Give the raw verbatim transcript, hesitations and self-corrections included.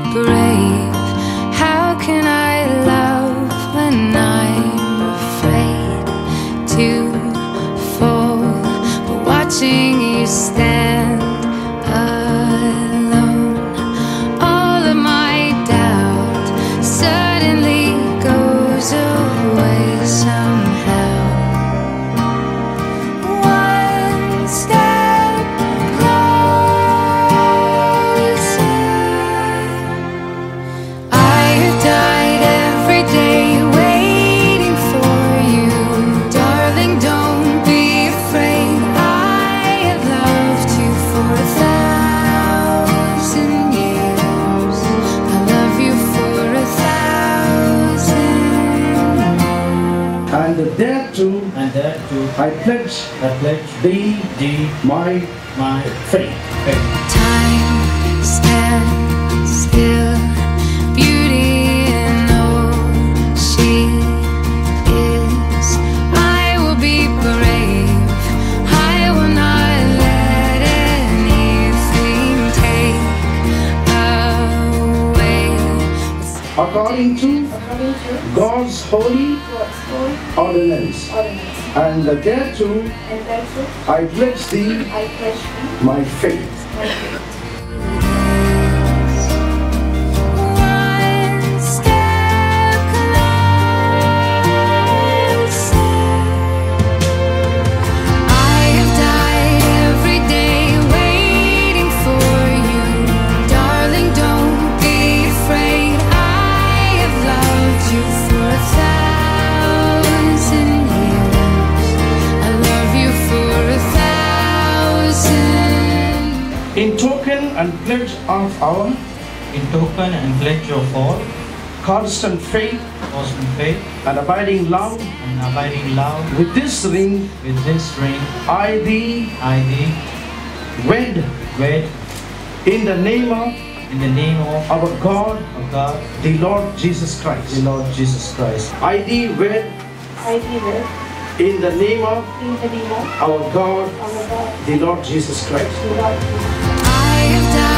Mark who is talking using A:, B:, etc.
A: brave? How can I love when I'm afraid to fall? But watching you stand alone, all of my doubt suddenly goes away somehow. One step closer. I have died every day waiting for you. Darling, don't be afraid. I have loved you for a thousand years. I love you for a thousand years.
B: And thereto
C: And that too,
B: I pledge
C: I pledge
B: thee
C: thee
B: my
C: my
B: faith.
C: faith.
A: Time stands still, beauty in all she is. I will be brave. I will not let anything take away.
B: According to
D: According to
B: God's holy
D: God's holy
B: ordinance.
D: ordinance.
B: And thereto
D: And therefore
B: I pledge thee
D: I pledge thee
B: my faith.
D: my faith.
A: One step closer. I have died every day waiting for you. Darling, don't be afraid. I have loved you for a thousand years. I love you for a thousand.
B: In token and pledge of our
C: In token and pledge of all
B: constant faith
C: constant faith
B: and abiding love,
C: and abiding love,
B: with this ring
C: with this ring
B: I thee
C: I thee
B: wed
C: wed
B: in the name of
C: in the name of
B: our God,
C: of God,
B: the Lord Jesus
C: the
B: Christ.
C: Lord Jesus Christ.
B: I thee wed
D: I thee will
B: in the name of
D: in the name of
B: our God,
D: our God,
B: the Lord Jesus Christ.
D: the Lord Jesus.
A: I have died